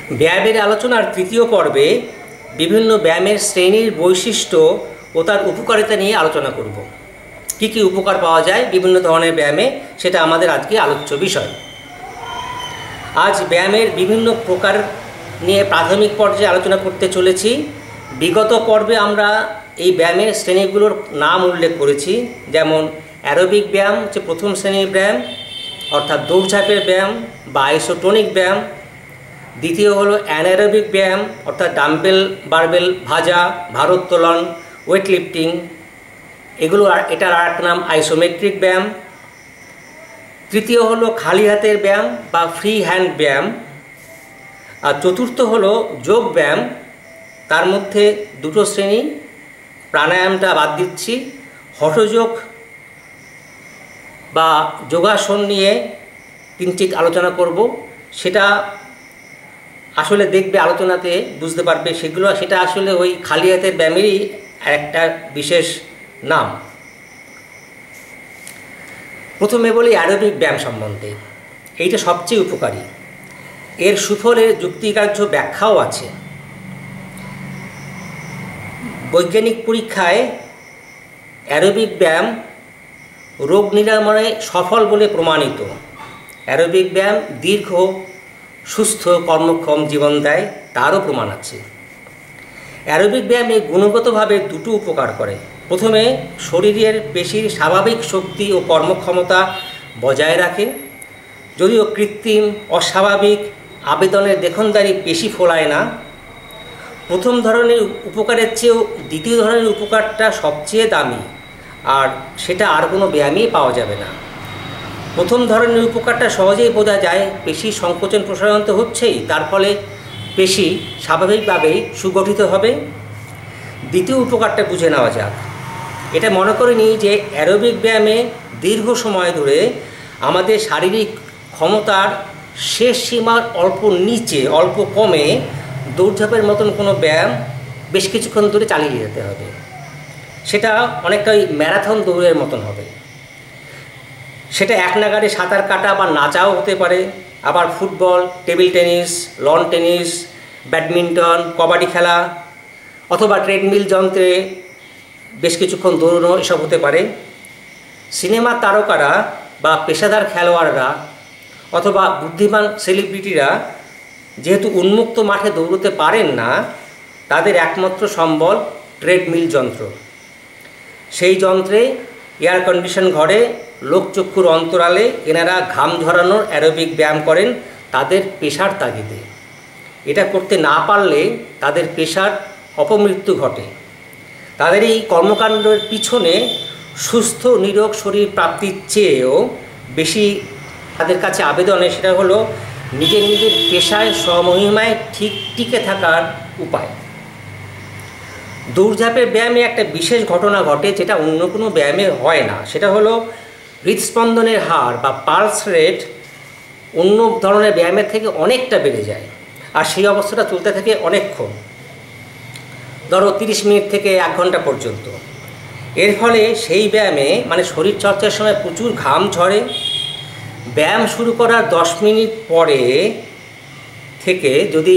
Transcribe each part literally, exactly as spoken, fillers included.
ব্যায়ামের আলোচনার তৃতীয় পর্বে বিভিন্ন ব্যায়ামের শ্রেণীর বৈশিষ্ট্য ও তার উপকারিতা নিয়ে আলোচনা করব। কি কি উপকার পাওয়া যায় বিভিন্ন ধরনের ব্যায়ামে, সেটা আমাদের আজকে আলোচ্য বিষয়। আজ ব্যায়ামের বিভিন্ন প্রকার নিয়ে প্রাথমিক পর্যায়ে আলোচনা করতে চলেছি। বিগত পর্বে আমরা এই ব্যায়ামের শ্রেণীগুলোর নাম উল্লেখ করেছি, যেমন অ্যারোবিক ব্যায়াম হচ্ছে প্রথম শ্রেণীর ব্যায়াম, অর্থাৎ দৌড়ঝাঁপের ব্যায়াম বা আইসোটোনিক ব্যায়াম। দ্বিতীয় হলো অ্যানারোবিক ব্যায়াম, অর্থাৎ ডাম্বেল বারবেল ভাজা, ভারোত্তোলন, ওয়েট লিফটিং, এগুলো এটার আর এক নাম আইসোমেট্রিক ব্যায়াম। তৃতীয় হলো খালি হাতের ব্যায়াম বা ফ্রি হ্যান্ড ব্যায়াম। আর চতুর্থ হলো যোগ ব্যায়াম, তার মধ্যে দুটো শ্রেণী, প্রাণায়ামটা বাদ দিচ্ছি। হঠযোগ বা যোগাসন নিয়ে কিঞ্চিত আলোচনা করব, সেটা আসলে দেখবে আলোচনাতে বুঝতে পারবে সেগুলো সেটা আসলে ওই খালি হাতের ব্যায়ামেরই একটা বিশেষ নাম। প্রথমে বলি অ্যারোবিক ব্যায়াম সম্বন্ধে। এইটা সবচেয়ে উপকারী, এর সুফলের যুক্তিগ্রাহ্য ব্যাখ্যাও আছে। বৈজ্ঞানিক পরীক্ষায় অ্যারোবিক ব্যায়াম রোগ নিরাময়ে সফল বলে প্রমাণিত। অ্যারোবিক ব্যায়াম দীর্ঘ সুস্থ কর্মক্ষম জীবন দেয়, তারও প্রমাণ আছে। অ্যারোবিক ব্যায়ামে গুণগতভাবে দুটো উপকার করে। প্রথমে শরীরের পেশির স্বাভাবিক শক্তি ও কর্মক্ষমতা বজায় রাখে, যদিও কৃত্রিম অস্বাভাবিক আবেদনের দেখনদারি পেশি ফোলায় না। প্রথম ধরনের উপকারের চেয়েও দ্বিতীয় ধরনের উপকারটা সবচেয়ে দামি, আর সেটা আর কোনো ব্যায়ামেই পাওয়া যাবে না। প্রথম ধরনের উপকারটা সহজেই বোঝা যায়, পেশি সংকোচন প্রসারণ তো হচ্ছেই, তার ফলে পেশি স্বাভাবিকভাবেই সুগঠিত হবে। দ্বিতীয় উপকারটা বুঝে নেওয়া যাক। এটা মনে করে নিই যে অ্যারোবিক ব্যায়ামে দীর্ঘ সময় ধরে আমাদের শারীরিক ক্ষমতার শেষ সীমার অল্প নিচে অল্প কমে দৌড়ঝাঁপের মতন কোনো ব্যায়াম বেশ কিছুক্ষণ ধরে চালিয়ে যেতে হবে। সেটা অনেকটা ওই ম্যারাথন দৌড়ের মতন হবে। সেটা এক নাগাড়ে সাঁতার কাটা বা নাচাও হতে পারে, আবার football, table tennis, lawn tennis, badminton, kabaddi খেলা, অথবা ট্রেডমিল যন্ত্রে বেশ কিছুক্ষণ দৌড়ানো, এসব হতে পারে। সিনেমার তারকারা বা পেশাদার খেলোয়াড়রা অথবা বুদ্ধিমান সেলিব্রিটিরা যেহেতু উন্মুক্ত মাঠে দৌড়তে পারেন না, তাদের একমাত্র সম্বল ট্রেডমিল যন্ত্র। সেই যন্ত্রে এয়ার কন্ডিশন ঘরে লোকচক্ষুর অন্তরালে এনারা ঘাম ঝরানোর অ্যারোবিক ব্যায়াম করেন তাদের পেশার তাগিদে। এটা করতে না পারলে তাদের পেশার অপমৃত্যু ঘটে। তাদের এই কর্মকাণ্ডের পিছনে সুস্থ নিরোগ শরীর প্রাপ্তির চেয়েও বেশি তাদের কাছে আবেদনে সেটা হলো নিজের নিজের পেশায় স্বমহিমায় ঠিক টিকে থাকার উপায়। দৌড়ঝাঁপের ব্যায়ামে একটা বিশেষ ঘটনা ঘটে, যেটা অন্য কোনো ব্যায়ামে হয় না। সেটা হলো হৃদস্পন্দনের হার বা পালস রেট অন্য ধরনের ব্যায়ামের থেকে অনেকটা বেড়ে যায়, আর সেই অবস্থাটা চলতে থাকে অনেকক্ষণ, ধরো তিরিশ মিনিট থেকে এক ঘন্টা পর্যন্ত। এর ফলে সেই ব্যায়ামে মানে শরীর চর্চার সময় প্রচুর ঘাম ঝরে। ব্যায়াম শুরু করার দশ মিনিট পরে থেকে যদি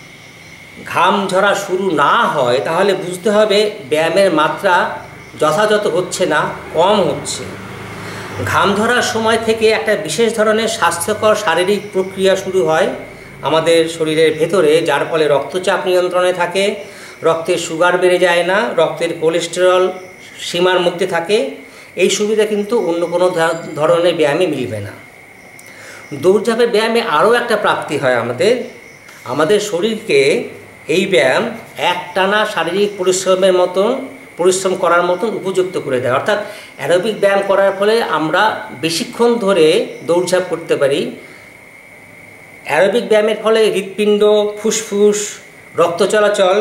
ঘাম ঝরা শুরু না হয়, তাহলে বুঝতে হবে ব্যায়ামের মাত্রা যথাযথ হচ্ছে না, কম হচ্ছে। ঘাম ধরার সময় থেকে একটা বিশেষ ধরনের স্বাস্থ্যকর শারীরিক প্রক্রিয়া শুরু হয় আমাদের শরীরের ভেতরে, যার ফলে রক্তচাপ নিয়ন্ত্রণে থাকে, রক্তের সুগার বেড়ে যায় না, রক্তের কোলেস্টেরল সীমার মধ্যে থাকে। এই সুবিধা কিন্তু অন্য কোনো ধরনের ব্যায়ামে মিলবে না। দৌড়ঝাঁপের ব্যায়ামে আরও একটা প্রাপ্তি হয় আমাদের, আমাদের শরীরকে এই ব্যায়াম একটানা শারীরিক পরিশ্রমের মতন পরিশ্রম করার মতন উপযুক্ত করে দেয়। অর্থাৎ অ্যারোবিক ব্যায়াম করার ফলে আমরা বেশিক্ষণ ধরে দৌড়ঝাঁপ করতে পারি। অ্যারোবিক ব্যায়ামের ফলে হৃৎপিণ্ড, ফুসফুস, রক্ত চলাচল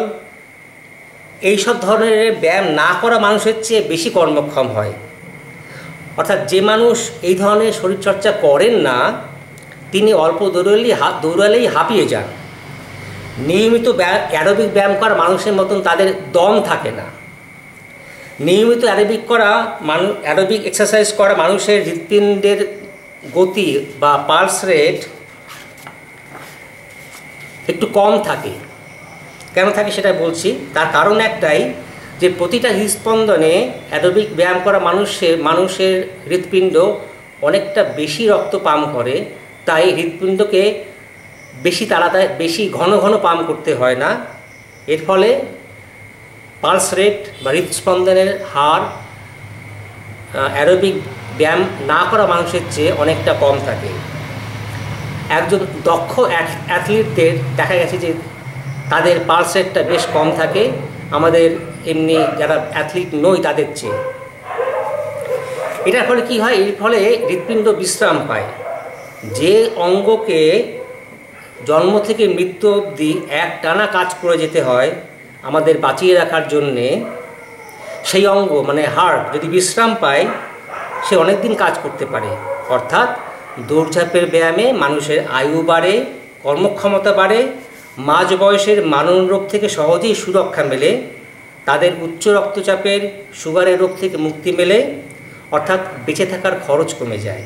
এইসব ধরনের ব্যায়াম না করা মানুষের চেয়ে বেশি কর্মক্ষম হয়। অর্থাৎ যে মানুষ এই ধরনের শরীরচর্চা করেন না, তিনি অল্প দৌড়ালেই দৌড়ালেই হাঁপিয়ে যান। নিয়মিত অ্যারোবিক ব্যায়াম করা মানুষের মতন তাদের দম থাকে না। নিয়মিত অ্যারোবিক করা মানুষ অ্যারোবিক এক্সারসাইজ করা মানুষের হৃৎপিণ্ডের গতি বা পালস রেট একটু কম থাকে। কেন থাকে সেটা বলছি। তার কারণ একটাই, যে প্রতিটা হৃদস্পন্দনে অ্যারোবিক ব্যায়াম করা মানুষের মানুষের হৃৎপিণ্ড অনেকটা বেশি রক্ত পাম্প করে, তাই হৃৎপিণ্ডকে বেশি তাড়াতাড়ি বেশি ঘন ঘন পাম্প করতে হয় না। এর ফলে পালস রেট বা হৃদস্পন্দনের হার অ্যারোবিক ব্যায়াম না করা মানুষের চেয়ে অনেকটা কম থাকে। একজন দক্ষ অ্যাথলিটদের দেখা গেছে যে তাদের পালস রেটটা বেশ কম থাকে আমাদের এমনি যারা অ্যাথলিট নয় তাদের চেয়ে। এটার ফলে কি হয়? এর ফলে হৃৎপিণ্ড বিশ্রাম পায়। যে অঙ্গকে জন্ম থেকে মৃত্যু অবধি এক টানা কাজ করে যেতে হয় আমাদের বাঁচিয়ে রাখার জন্যে, সেই অঙ্গ মানে হার্ট যদি বিশ্রাম পায় সে অনেক দিন কাজ করতে পারে। অর্থাৎ দৌড়ঝাঁপের ব্যায়ামে মানুষের আয়ু বাড়ে, কর্মক্ষমতা বাড়ে, মাঝ বয়সের মানন রোগ থেকে সহজেই সুরক্ষা মেলে, তাদের উচ্চ রক্তচাপের সুগারের রোগ থেকে মুক্তি মেলে, অর্থাৎ বেঁচে থাকার খরচ কমে যায়।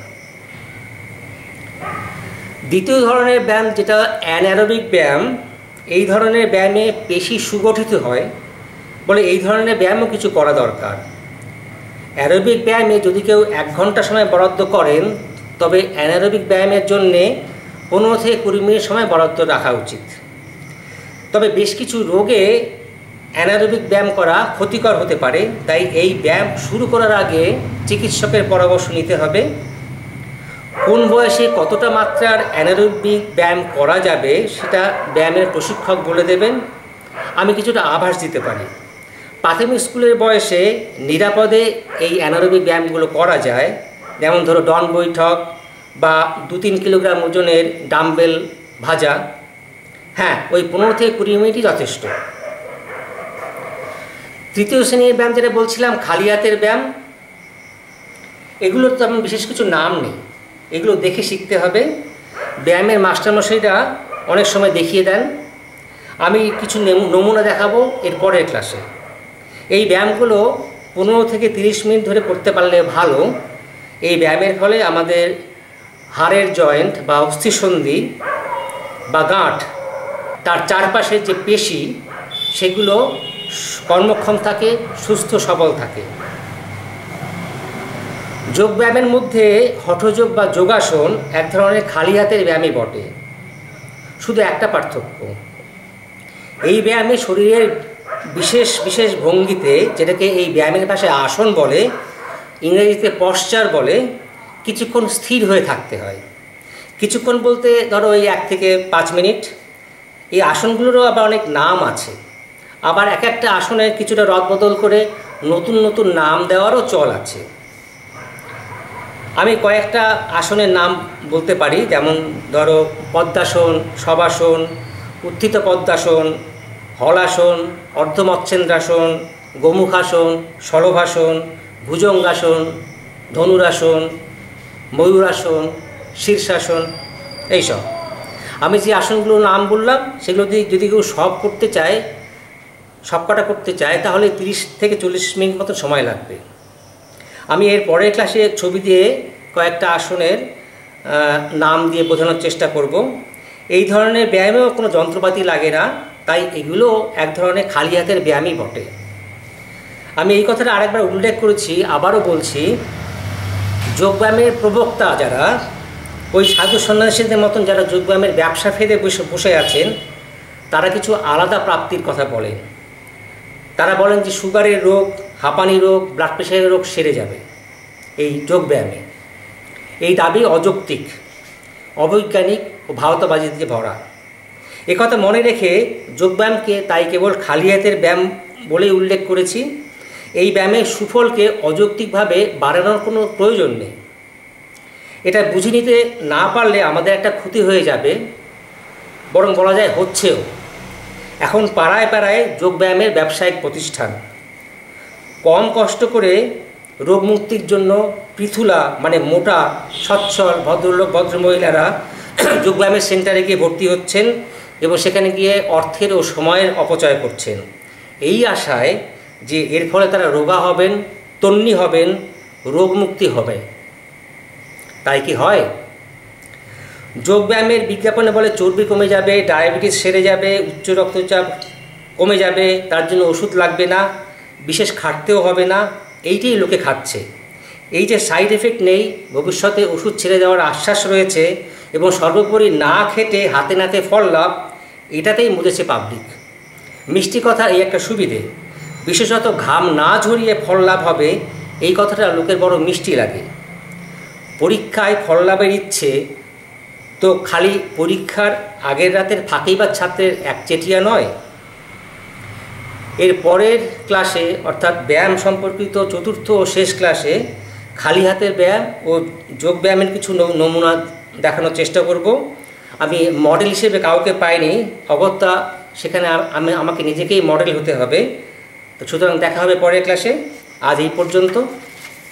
দ্বিতীয় ধরনের ব্যায়াম যেটা অ্যানারোবিক ব্যায়াম, এই ধরনের ব্যায়ামে পেশি সুগঠিত হয় বলে এই ধরনের ব্যায়ামও কিছু করা দরকার। অ্যারোবিক ব্যায়ামে যদি কেউ এক ঘন্টা সময় বরাদ্দ করেন, তবে অ্যানারোবিক ব্যায়ামের জন্যে পনেরো থেকে কুড়ি মিনিট সময় বরাদ্দ রাখা উচিত। তবে বেশ কিছু রোগে অ্যানারোবিক ব্যায়াম করা ক্ষতিকর হতে পারে, তাই এই ব্যায়াম শুরু করার আগে চিকিৎসকের পরামর্শ নিতে হবে। কোন বয়সে কতটা মাত্রার অ্যানারোবিক ব্যায়াম করা যাবে সেটা ব্যায়ামের প্রশিক্ষক বলে দেবেন। আমি কিছুটা আভাস দিতে পারি। প্রাথমিক স্কুলের বয়সে নিরাপদে এই অ্যানারোবিক ব্যায়ামগুলো করা যায়, যেমন ধরো ডন বৈঠক বা দু তিন কিলোগ্রাম ওজনের ডাম্বেল ভাজা। হ্যাঁ, ওই পনেরো থেকে কুড়ি মিনিটই যথেষ্ট। তৃতীয় শ্রেণীর ব্যায়াম যেটা বলছিলাম, খালি হাতের ব্যায়াম, এগুলোর তো তেমন বিশেষ কিছু নাম নেই, এগুলো দেখে শিখতে হবে। ব্যায়ামের মাস্টারমশাইরা অনেক সময় দেখিয়ে দেন, আমি কিছু নমুনা দেখাবো এর পরের ক্লাসে। এই ব্যায়ামগুলো পনেরো থেকে তিরিশ মিনিট ধরে করতে পারলে ভালো। এই ব্যায়ামের ফলে আমাদের হাড়ের জয়েন্ট বা অস্থিসন্ধি বা গাঁট, তার চারপাশের যে পেশি, সেগুলো কর্মক্ষম থাকে, সুস্থ সবল থাকে। যোগব্যায়ামের মধ্যে হঠযোগ বা যোগাসন এক ধরনের খালি হাতের ব্যায়ামই বটে, শুধু একটা পার্থক্য, এই ব্যায়ামে শরীরের বিশেষ বিশেষ ভঙ্গিতে, যেটাকে এই ব্যায়ামের ভাষায় আসন বলে, ইংরেজিতে পশ্চার বলে, কিছুক্ষণ স্থির হয়ে থাকতে হয়। কিছুক্ষণ বলতে ধরো ওই এক থেকে পাঁচ মিনিট। এই আসনগুলোরও আবার অনেক নাম আছে, আবার এক একটা আসনের কিছুটা রদবদল করে নতুন নতুন নাম দেওয়ারও চল আছে। আমি কয়েকটা আসনের নাম বলতে পারি, যেমন ধরো পদ্মাসন, শবাসন, উত্থিত পদ্মাসন, হলাসন, অর্ধমচ্ছেন্দ্রাসন, গোমুখাসন, শলভাসন, ভুজঙ্গাসন, ধনুরাসন, ময়ূরাসন, শীর্ষাসন, এইসব। আমি যে আসনগুলোর নাম বললাম সেগুলো যদি যদি কেউ সব করতে চায়, সবকটা করতে চায়, তাহলে তিরিশ থেকে চল্লিশ মিনিট মতো সময় লাগবে। আমি এর পরের ক্লাসে ছবি দিয়ে কয়েকটা আসনের নাম দিয়ে বোঝানোর চেষ্টা করব। এই ধরনের ব্যায়ামেও কোনো যন্ত্রপাতি লাগে না, তাই এগুলো এক ধরনের খালি হাতের ব্যায়ামই বটে। আমি এই কথাটা আরেকবার উল্লেখ করেছি, আবারও বলছি, যোগব্যায়ামের প্রবক্তা যারা, ওই সাধু সন্ন্যাসীদের মতন যারা যোগব্যায়ামের ব্যবসা ফেদে বসে বসে আছেন, তারা কিছু আলাদা প্রাপ্তির কথা বলেন। তারা বলেন যে সুগারের রোগ, হাঁপানি রোগ, ব্লাড প্রেশারের রোগ সেরে যাবে এই যোগব্যায়ামে। এই দাবি অযৌক্তিক, অবৈজ্ঞানিক ও ভাওতাবাজিতে ভরা। একথা মনে রেখে যোগব্যায়ামকে তাই কেবল খালি হাতের ব্যায়াম বলেই উল্লেখ করেছি। এই ব্যায়ামের সুফলকে অযৌক্তিকভাবে বাড়ানোর কোনো প্রয়োজন নেই। এটা বুঝে নিতে না পারলে আমাদের একটা ক্ষতি হয়ে যাবে, বরং বলা যায় হচ্ছেও। এখন পাড়ায় পাড়ায় যোগব্যায়ামের ব্যবসায়িক প্রতিষ্ঠান। কম কষ্ট করে রোগমুক্তির জন্য পৃথুলা মানে মোটা সচ্ছল ভদ্রলোক ভদ্রমহিলারা যোগব্যায়ামের সেন্টারে গিয়ে ভর্তি হচ্ছেন এবং সেখানে গিয়ে অর্থের ও সময়ের অপচয় করছেন, এই আশায় যে এর ফলে তারা রোগা হবেন, তন্নি হবেন, রোগমুক্তি হবে। তাই কি হয়? যোগব্যায়ামের বিজ্ঞাপনে বলে চর্বি কমে যাবে, ডায়াবেটিস সেরে যাবে, উচ্চ রক্তচাপ কমে যাবে, তার জন্য ওষুধ লাগবে না, বিশেষ খাটতেও হবে না, এইটাই লোকে খাচ্ছে। এই যে সাইড এফেক্ট নেই, ভবিষ্যতে ওষুধ ছেড়ে দেওয়ার আশ্বাস রয়েছে এবং সর্বোপরি না খেটে হাতে নাতে ফল লাভ, এটাতেই মজেছে পাবলিক। মিষ্টি কথার এই একটা সুবিধে, বিশেষত ঘাম না ঝরিয়ে ফল লাভ হবে, এই কথাটা লোকের বড় মিষ্টি লাগে। পরীক্ষায় ফল লাভের ইচ্ছে তো খালি পরীক্ষার আগের রাতের ফাঁকেই বা ছাত্রের একচেটিয়া নয়। এর পরের ক্লাসে অর্থাৎ ব্যায়াম সম্পর্কিত চতুর্থ ও শেষ ক্লাসে খালি হাতের ব্যায়াম ও যোগ ব্যায়ামের কিছু নমুনা দেখানোর চেষ্টা করব। আমি মডেল হিসেবে কাউকে পাইনি, অগত্যা সেখানে আমি আমাকে নিজেকেই মডেল হতে হবে। তো সুতরাং দেখা হবে পরের ক্লাসে। আজ এই পর্যন্ত।